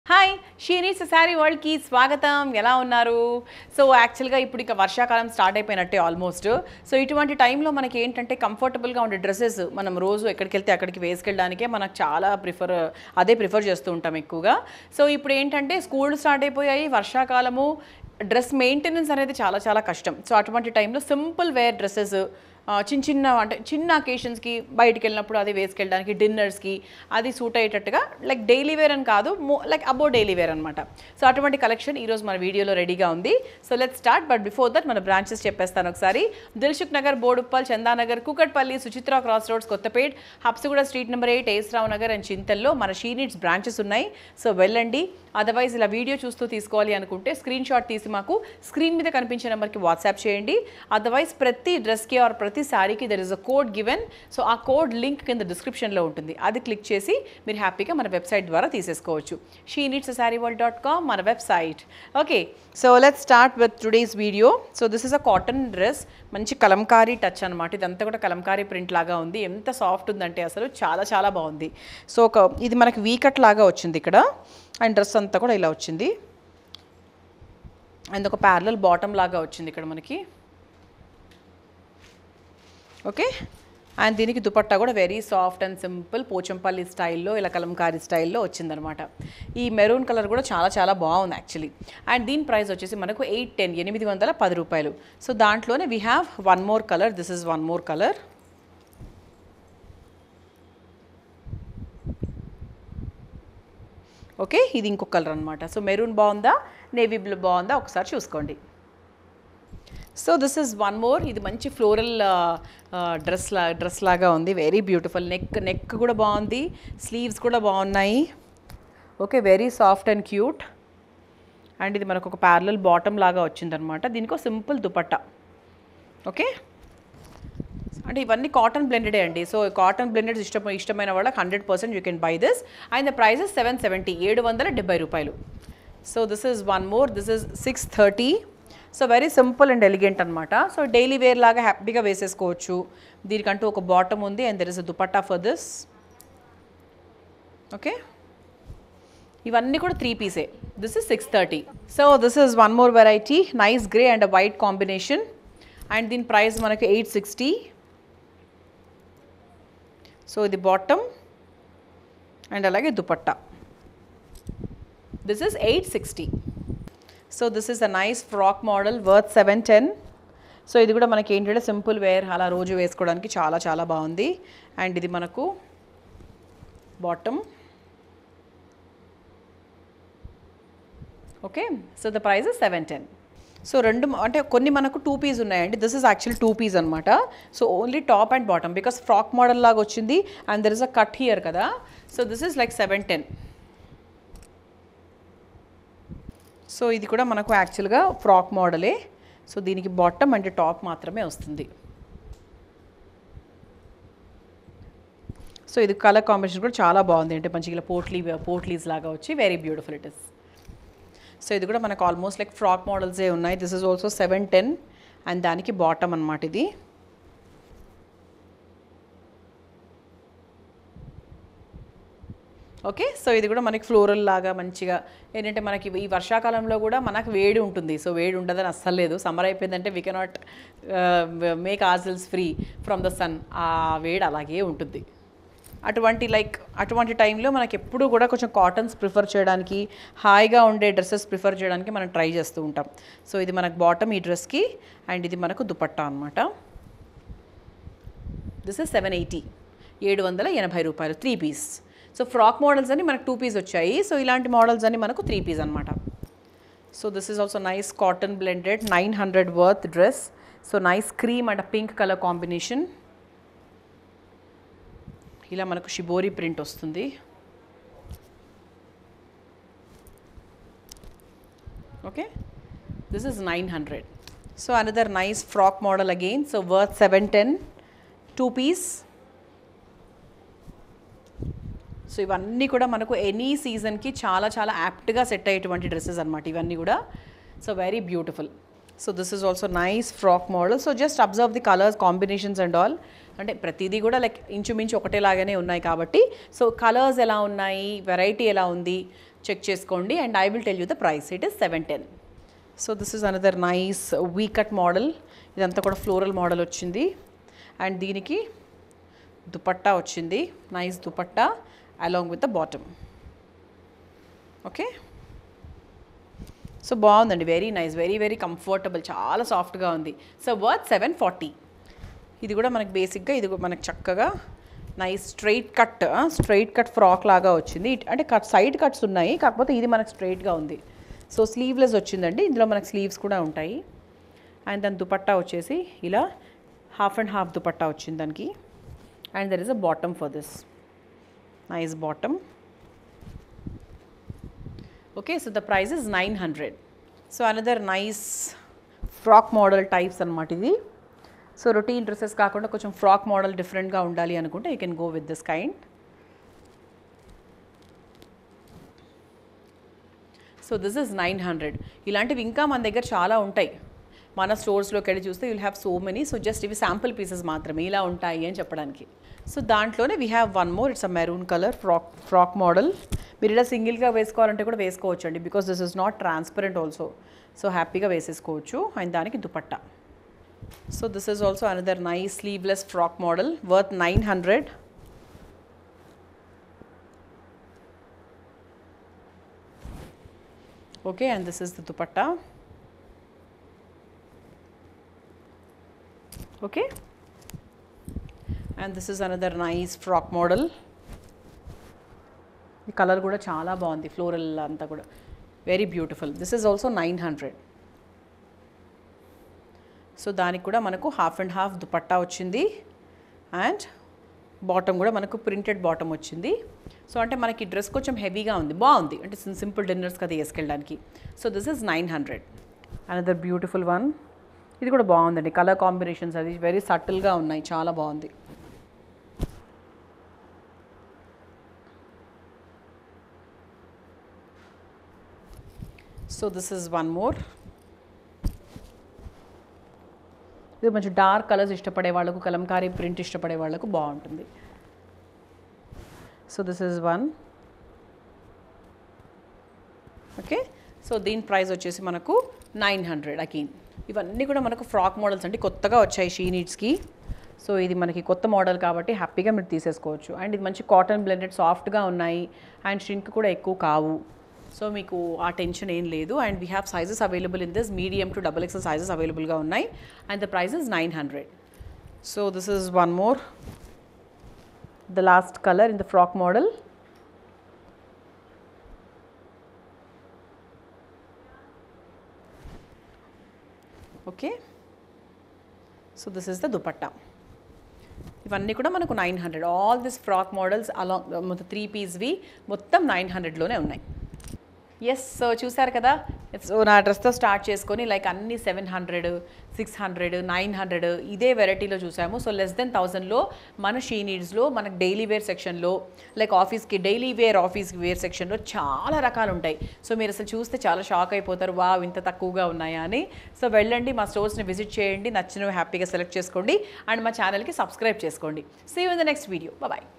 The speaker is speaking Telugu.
హాయ్ షీ నీడ్స్ శారీ వరల్డ్కి స్వాగతం. ఎలా ఉన్నారు? సో యాక్చువల్గా ఇప్పుడు ఇక వర్షాకాలం స్టార్ట్ అయిపోయినట్టే ఆల్మోస్ట్. సో ఇటువంటి టైంలో మనకి ఏంటంటే కంఫర్టబుల్గా ఉండే డ్రెస్సెస్ మనం రోజు ఎక్కడికి వెళ్తే అక్కడికి వేసుకెళ్ళడానికే మనకు చాలా ప్రిఫర్ చేస్తూ ఉంటాం ఎక్కువగా. సో ఇప్పుడు ఏంటంటే స్కూల్ స్టార్ట్ అయిపోయాయి, వర్షాకాలము, డ్రెస్ మెయింటెనెన్స్ అనేది చాలా చాలా కష్టం. సో అటువంటి టైంలో సింపుల్ వేర్ డ్రెస్సెస్ చిన్న అకేషన్స్కి బయటికి వెళ్ళినప్పుడు అది వేసుకెళ్ళడానికి, డిన్నర్స్కి అది సూట్ అయ్యేటట్టుగా లైక్ డైలీ వేర్ అని కాదు, లైక్ అబో డైలీ వేర్ అనమాట. సో అటువంటి కలెక్షన్ ఈరోజు మన వీడియోలో రెడీగా ఉంది. So let's start. But before that మన బ్రాంచెస్ చెప్పేస్తాను ఒకసారి. Dilsukhnagar, Boduppal, Chandanagar, Kukatpally, Suchitra cross roads, Kothapet, Habsiguda street number 8, AS Rao Nagar and చింతల్లో మన షీ నీడ్స్ బ్రాంచెస్ ఉన్నాయి. సో వెళ్ళండి. అదర్వైజ్ ఇలా వీడియో చూస్తూ తీసుకోవాలి అనుకుంటే స్క్రీన్ షాట్ తీసి మాకు స్క్రీన్ మీద కనిపించే నెంబర్కి వాట్సాప్ చేయండి. అదర్వైజ్ ప్రతి డ్రెస్కి ఆర్ ప్రతి శారీకి there is a code given. So ఆ కోడ్ లింక్ కింద డిస్క్రిప్షన్లో ఉంటుంది. అది క్లిక్ చేసి మీరు హ్యాపీగా మన వెబ్సైట్ ద్వారా తీసేసుకోవచ్చు. sheneedsasaryworld.com మన website. Okay, so let's start with today's video. So this is a cotton dress, మంచి కలంకారీ టచ్ అనమాట. ఇదంతా కూడా కలంకారీ ప్రింట్ లాగా ఉంది. ఎంత సాఫ్ట్ ఉందంటే అసలు చాలా చాలా బాగుంది. సో ఇది మనకి వీకట్ లాగా వచ్చింది ఇక్కడ, అండ్ డ్రెస్ అంతా కూడా ఇలా వచ్చింది. అండ్ ఒక ప్యారలల్ బాటమ్ లాగా వచ్చింది ఇక్కడ మనకి. ఓకే, అండ్ దీనికి దుపట్టా కూడా very soft and simple Pochampally స్టైల్లో, ఇలా కలంకారీ స్టైల్లో వచ్చిందనమాట. ఈ మెరూన్ కలర్ కూడా చాలా చాలా బాగుంది యాక్చువల్లీ. అండ్ దీని ప్రైస్ వచ్చేసి మనకు 810 రూపాయలు. సో దాంట్లోనే we have one more colour. This is one more colour. Okay, ఇది ఇంకొక కలర్ అనమాట. సో మెరూన్ బాగుందా, నేవీ బ్లూ బాగుందా ఒకసారి చూసుకోండి. So this is one more. ఇది మంచి ఫ్లోరల్ డ్రెస్ లాగా ఉంది. Very beautiful. నెక్ కూడా బాగుంది, స్లీవ్స్ కూడా బాగున్నాయి. Okay, very soft and cute. And ఇది మనకు ఒక ప్యారలల్ బాటమ్ లాగా వచ్చిందనమాట. దీనికి ఒక సింపుల్ దుపట్టా. ఓకే, అంటే ఇవన్నీ కాటన్ బ్లెండెడే అండి. సో కాటన్ బ్లెండెడ్ ఇష్టమైన వాళ్ళకి 100% you can buy this. And the price is 770 రూపాయలు. So this is one more. This is 630. So very simple and elegant అనమాట. సో డైలీ వేర్ లాగా హ్యాపీగా వేసేసుకోవచ్చు. దీనికంటూ ఒక బాటమ్ ఉంది and there is a dupatta for this. Okay, ఇవన్నీ కూడా 3 పీసే. This is 630. So this is one more variety, nice grey and white combination. And దీని ప్రైస్ మనకి 860. సో ఇది బాటమ్ అండ్ అలాగే dupatta. This is 860. So this is a nice frock model worth 710. So ఇది కూడా మనకి ఏంటంటే సింపుల్ వేర్, అలా రోజు వేసుకోవడానికి చాలా చాలా బాగుంది. అండ్ ఇది మనకు bottom. Okay, so the price is 710. So రెండు అంటే కొన్ని మనకు 2 పీస్ ఉన్నాయండి. దిస్ ఇస్ యాక్చువల్లీ 2 పీస్ అనమాట. So only top and bottom, because frock model లాగా వచ్చింది and there is a cut here కదా. So this is like 710. So ఇది కూడా మనకు యాక్చువల్గా ఫ్రాక్ మోడలే. సో దీనికి బాటమ్ అంటే టాప్ మాత్రమే వస్తుంది. సో ఇది కలర్ కాంబినేషన్ కూడా చాలా బాగుంది. అంటే మంచిగా ఇలా పోట్లీస్ లాగా వచ్చి very beautiful it is. So ఇది కూడా మనకు ఆల్మోస్ట్ లైక్ ఫ్రాక్ మోడల్సే ఉన్నాయి. దిస్ ఇస్ ఆల్సో 710 అండ్ దానికి బాటమ్ అనమాట ఇది. ఓకే, సో ఇది కూడా మనకి ఫ్లోరల్ లాగా మంచిగా ఏంటంటే మనకి ఈ వర్షాకాలంలో కూడా మనకు వేడి ఉంటుంది. సో వేడి ఉండదని అస్సలు లేదు. సమ్మర్ అయిపోయిందంటే we cannot make ourselves free from the sun. ఆ వేడి అలాగే ఉంటుంది. అటువంటి టైంలో మనకి ఎప్పుడు కూడా కొంచెం కాటన్స్ ప్రిఫర్ చేయడానికి, హాయిగా ఉండే డ్రెస్సెస్ ప్రిఫర్ చేయడానికి మనం ట్రై చేస్తూ ఉంటాం. సో ఇది మనకు బాటమ్ ఈ డ్రెస్కి అండ్ ఇది మనకు దుపట్టా అనమాట. దిస్ ఇస్ 780 రూపాయలు 3 పీస్. సో ఫ్రాక్ మోడల్స్ అన్ని మనకు 2 పీస్ వచ్చాయి. సో ఇలాంటి మోడల్స్ అన్ని మనకు 3 పీస్ అనమాట. So this is also nice cotton blended 900 worth dress. So nice cream and pink colour combination. ఇలా మనకు షిబోరి ప్రింట్ వస్తుంది. Okay, this is 900. So another nice frock model again. So worth 710, 2 piece. So ఇవన్నీ కూడా మనకు ఎనీ సీజన్కి చాలా చాలా యాప్ట్గా సెట్ అయ్యేటువంటి డ్రెస్సెస్ అనమాట ఇవన్నీ కూడా. So very beautiful. So this is also nice frock model. So just observe the colours combinations and all. అంటే ప్రతిదీ కూడా లైక్ ఇంచుమించు ఒకటేలాగానే ఉన్నాయి కాబట్టి సో కలర్స్ ఎలా ఉన్నాయి, వెరైటీ ఎలా ఉంది, చెక్ చేసుకోండి and I will tell you the price. It is 710. So this is another nice V cut model. ఇదంతా కూడా ఫ్లోరల్ మోడల్ వచ్చింది అండ్ దీనికి దుపట్టా వచ్చింది, nice dupatta along with the bottom. Okay, so బాగుందండి, very nice, very very comfortable, చాలా సాఫ్ట్గా ఉంది. So worth 740. ఇది కూడా మనకి బేసిక్గా ఇది మనకు చక్కగా నైస్ స్ట్రైట్ కట్ ఫ్రాక్ లాగా వచ్చింది. అంటే సైడ్ కట్స్ ఉన్నాయి, కాకపోతే ఇది మనకు స్ట్రైట్గా ఉంది. సో స్లీవ్లెస్ వచ్చిందండి, ఇందులో మనకు స్లీవ్స్ కూడా ఉంటాయి. అండ్ దాని దుపట్టా వచ్చేసి ఇలా హాఫ్ అండ్ హాఫ్ దుపట్టా వచ్చింది దానికి. And there is a bottom for this, nice bottom. Okay, so the price is 900. So another nice frock model types అనమాట ఇది. సో రొటీన్ డ్రెస్సెస్ కాకుండా కొంచెం ఫ్రాక్ మోడల్ డిఫరెంట్గా ఉండాలి అనుకుంటే you can go with this kind. So this is 900. ఇలాంటివి ఇంకా మన దగ్గర చాలా ఉంటాయి. మన స్టోర్స్లోకి వెళ్ళి చూస్తే you'll have so many. So just ఇవి శాంపుల్ పీసెస్ మాత్రమే, ఇలా ఉంటాయి అని చెప్పడానికి. సో దాంట్లోనే we have one more. It's a maroon colour frock model. మీరు ఇలా సింగిల్గా వేసుకోవాలంటే కూడా వేసుకోవచ్చు అండి, because this is not transparent also. So హ్యాపీగా వేసేసుకోవచ్చు. అండ్ దానికి dupatta. So this is also another nice sleeveless frock model worth 900. Okay, and this is the dupatta. Okay, and this is another nice frock model. The color kuda chaala baagundi, floral anta kuda very beautiful. This is also 900. So daniki kuda manaku half and half dupatta vachindi and bottom కూడా మనకు ప్రింటెడ్ బాటమ్ వచ్చింది. సో అంటే మనకి డ్రెస్ కొంచెం హెవీగా ఉంది, బాగుంది, అంటే సింపుల్ డిన్నర్స్కి అది వేసుకెళ్ళడానికి. So this is 900. Another beautiful one. ఇది కూడా బాగుందండి, కలర్ కాంబినేషన్స్ అది వెరీ సటిల్గా ఉన్నాయి, చాలా బాగుంది. So this is one more. ఇది మంచి డార్క్ కలర్స్ ఇష్టపడే వాళ్ళకు, కలంకారీ ప్రింట్ ఇష్టపడే వాళ్ళకు బాగుంటుంది. So this is one. Okay, so దీని ప్రైస్ వచ్చేసి మనకు 900 అగైన్. ఇవన్నీ కూడా మనకు ఫ్రాక్ మోడల్స్ అంటే కొత్తగా వచ్చాయి షీ నీడ్స్కి. సో ఇది మనకి కొత్త మోడల్ కాబట్టి హ్యాపీగా మీరు తీసేసుకోవచ్చు. అండ్ ఇది మంచి కాటన్ బ్లెండెడ్ సాఫ్ట్గా ఉన్నాయి అండ్ షింక్ కూడా ఎక్కువ కావు. సో మీకు ఆ టెన్షన్ ఏం లేదు. And we have sizes available in this, medium to XXL sizes అవైలబుల్గా ఉన్నాయి. And the price is 900. So this is one more, the last colour in the frock model. Okay, so this is the dupatta. ఇవన్నీ కూడా మనకు 900. All this frock models along మొత్తం 3 పీస్వి మొత్తం 900లోనే ఉన్నాయి. ఎస్, సో చూసారు కదా. సో నా డ్రెస్తో స్టార్ట్ చేసుకొని లైక్ అన్ని 700, 600, 900 ఇదే వెరైటీలో చూసాము. సో లెస్ దెన్ 1000లో మన షీ నీడ్స్లో మనకు డైలీ వేర్ సెక్షన్లో, లైక్ ఆఫీస్కి డైలీ వేర్, ఆఫీస్కి వేర్ సెక్షన్లో చాలా రకాలు ఉంటాయి. సో మీరు అసలు చూస్తే చాలా షాక్ అయిపోతారు, వా ఇంత తక్కువగా ఉన్నాయా అని. సో వెళ్ళండి, మా స్టోర్స్ని విజిట్ చేయండి, నచ్చినవి హ్యాపీగా సెలెక్ట్ చేసుకోండి అండ్ మా ఛానల్కి సబ్స్క్రైబ్ చేసుకోండి. See you in the next video. Bye.